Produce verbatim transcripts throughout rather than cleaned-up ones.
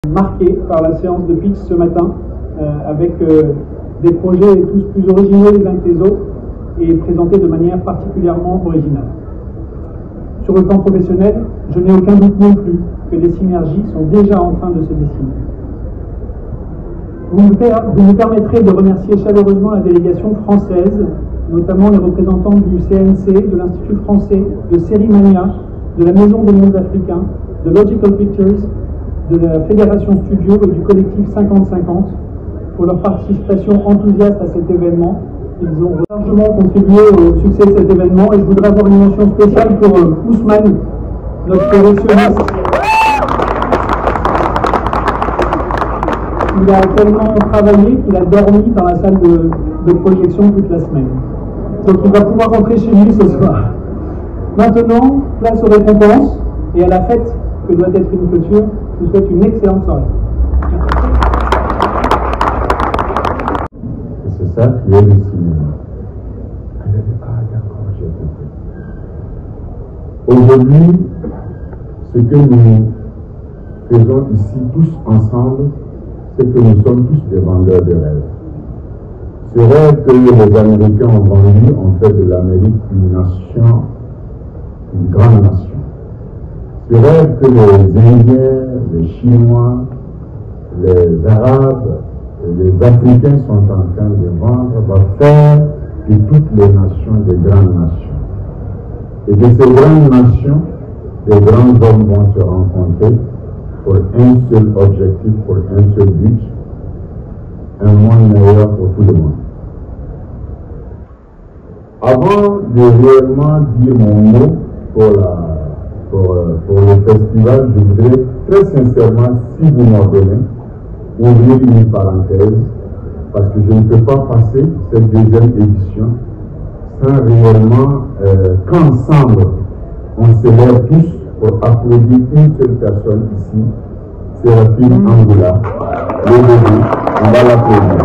Marqué par la séance de pitch ce matin, euh, avec euh, des projets tous plus originaux les uns que les autres et présentés de manière particulièrement originale. Sur le plan professionnel, je n'ai aucun doute non plus que des synergies sont déjà en train de se dessiner. Vous me, vous me permettrez de remercier chaleureusement la délégation française, notamment les représentants du C N C, de l'Institut français, de Sérimania, de la Maison des mondes africains, de Logical Pictures, de la Fédération Studio et du collectif cinquante cinquante pour leur participation enthousiaste à cet événement. Ils ont largement contribué au succès de cet événement et je voudrais avoir une mention spéciale pour euh, Ousmane, notre projectionniste. Il a tellement travaillé qu'il a dormi dans la salle de, de projection toute la semaine. Donc il va pouvoir rentrer chez lui ce soir. Maintenant, place aux récompenses et à la fête que doit être une clôture. Je vous souhaite une excellente soirée. C'est ça qui est le cinéma. Ah d'accord, j'ai compris. Aujourd'hui, ce que nous faisons ici tous ensemble, c'est que nous sommes tous des vendeurs de rêves. Ce rêve que les Américains ont vendu ont fait de l'Amérique une nation, une grande nation. Ce rêve que les Indiens, les Chinois, les Arabes et les Africains sont en train de vendre va faire de toutes les nations des grandes nations. Et de ces grandes nations, les grands hommes vont se rencontrer pour un seul objectif, pour un seul but, un monde meilleur pour tout le monde. Avant de réellement dire mon mot pour la Pour, pour le festival, je voudrais très sincèrement, si vous m'ordonnez, ouvrir une parenthèse, parce que je ne peux pas passer cette deuxième édition sans réellement euh, qu'ensemble, on se lève tous pour applaudir une seule personne ici, Séraphine Angoula. Le bébé, on va l'applaudir.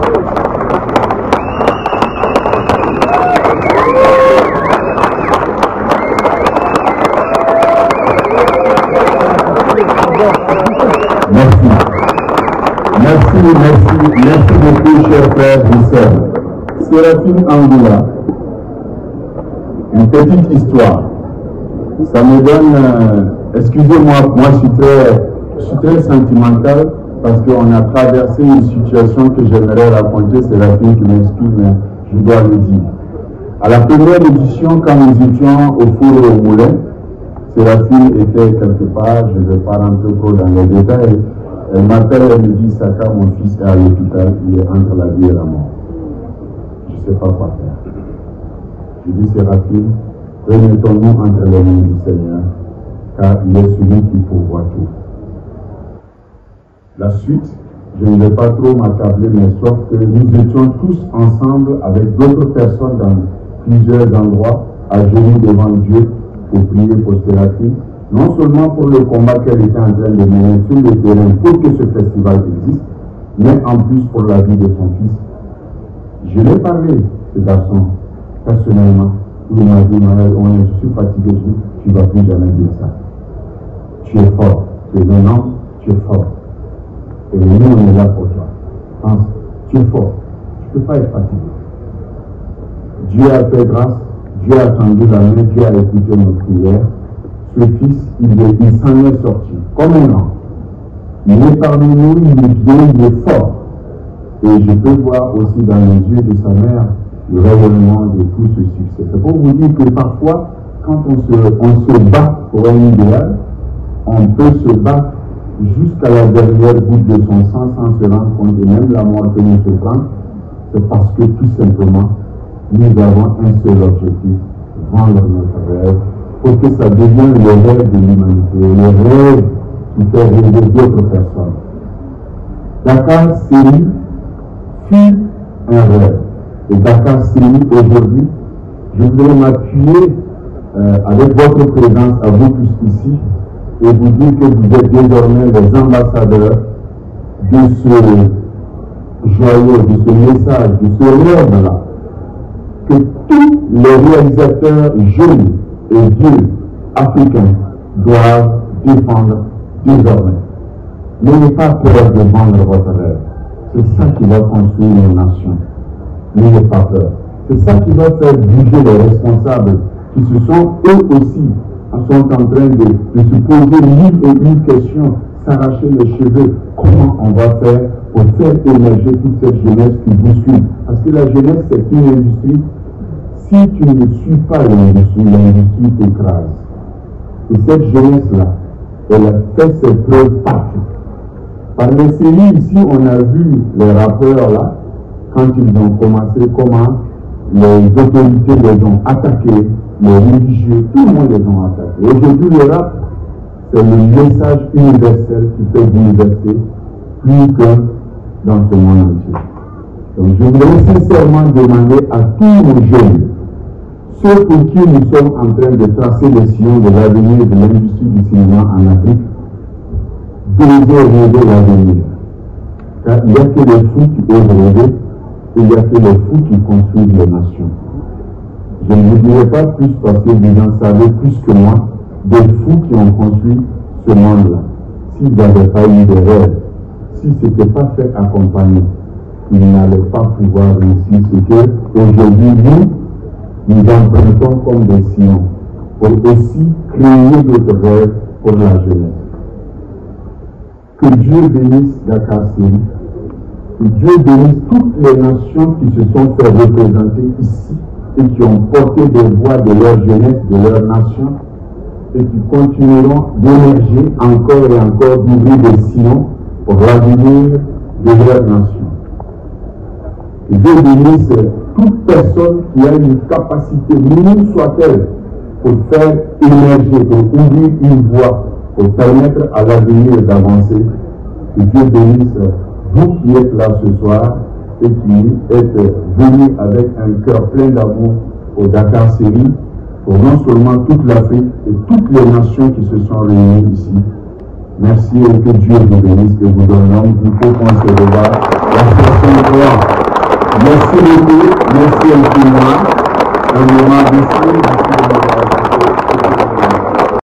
Merci. Merci, merci, merci beaucoup, chers frères et sœurs. Séraphine Angoula, une petite histoire. Ça me donne, euh, excusez-moi, moi je suis très, je suis très sentimental parce qu'on a traversé une situation que j'aimerais raconter. Séraphine qui m'excuse, mais je dois le dire. À la première édition, quand nous étions au four et au moulin, Séraphine était quelque part, je ne vais pas rentrer trop dans les détails. Elle m'appelle, elle me dit, Saka, mon fils est à l'hôpital, il est entre la vie et la mort. Je ne sais pas quoi faire. Je dis, Séraphine, remettons-nous entre les mains du Seigneur, car il est celui qui pourvoit tout. La suite, je ne vais pas trop m'attabler, mais sauf que nous étions tous ensemble avec d'autres personnes dans plusieurs endroits, à genoux devant Dieu, pour prier pour Séraphine, non seulement pour le combat qu'elle était en train de mener sur le terrain pour que ce festival existe, mais en plus pour la vie de son fils. Je l'ai parlé, ce garçon, personnellement. Il m'a dit, on est, je suis fatigué, tu ne vas plus jamais dire ça. Tu es fort. Tu es un homme, tu es fort. Et nous, on est là pour toi. Pense, tu es fort. Tu ne peux pas être fatigué. Dieu a fait grâce. Dieu a tendu la main, Dieu a écouté nos prières. Ce fils, il, il s'en est sorti, comme un grand. Mais parmi nous, il est bien, il est fort. Et je peux voir aussi dans les yeux de sa mère le rayonnement de tout ce succès. C'est pour vous dire que parfois, quand on se, on se bat pour un idéal, on peut se battre jusqu'à la dernière goutte de son sang sans se rendre compte, et même la mort que nous souffrons, c'est parce que tout simplement, nous avons un seul objectif, vendre notre rêve, pour que ça devienne le rêve de l'humanité, le rêve qui fait rêver d'autres personnes. Dakar Série fut un rêve. Et Dakar Série aujourd'hui, je voudrais m'appuyer euh, avec votre présence à vous tous ici et vous dire que vous êtes désormais les ambassadeurs de ce joyau, de ce message, de ce rêve-là, que tous les réalisateurs jeunes et vieux africains doivent défendre désormais. N'ayez pas peur de vendre votre rêve. C'est ça qui va construire une nation. N'ayez pas peur. C'est ça qui va faire bouger les responsables qui se sont eux aussi sont en train de, de se poser mille et une questions, s'arracher les cheveux. Comment on va faire pour faire émerger toute cette jeunesse qui vous suit? Parce que la jeunesse, c'est une industrie. Si tu ne suis pas l'industrie, l'industrie t'écrase. Et cette jeunesse-là, elle a fait ses preuves partout. Par les séries ici, on a vu les rappeurs là, quand ils ont commencé, comment les autorités les ont attaqués, les religieux, tout le monde les ont attaqués. Aujourd'hui, le rap, c'est le message universel qui fait bouleverser plus que dans ce monde entier. Donc je voudrais sincèrement demander à tous nos jeunes, ceux pour qui nous sommes en train de tracer les sillons de l'avenir de l'industrie du cinéma en Afrique, d'oser rêver l'avenir. Car il n'y a que les fous qui osent rêver, et il n'y a que les fous qui construisent les nations. Je ne vous dirai pas plus parce que vous en savez plus que moi des fous qui ont construit ce monde-là. S'ils n'avaient pas eu de rêve, si ce n'était pas fait accompagner, ils n'allaient pas pouvoir réussir ce que aujourd'hui nous, nous empruntons comme des sillons pour aussi créer d'autres rêves pour la jeunesse. Que Dieu bénisse Dakar Série, que Dieu bénisse toutes les nations qui se sont fait représenter ici et qui ont porté des voix de leur jeunesse, de leur nation, et qui continueront d'émerger encore et encore, d'ouvrir des sillons pour l'avenir de leur nation. Que Dieu bénisse toute personne qui a une capacité, minime soit-elle, pour faire émerger, pour ouvrir une voie, pour permettre à l'avenir d'avancer. Que Dieu bénisse vous qui êtes là ce soir et qui êtes venus avec un cœur plein d'amour au Dakar Série, pour non seulement toute l'Afrique et toutes les nations qui se sont réunies ici. Merci et que Dieu vous bénisse, que vous donne l'homme, il faut qu'on se regarde. La situation est grande. Merci beaucoup, merci infiniment. Un moment d'ici.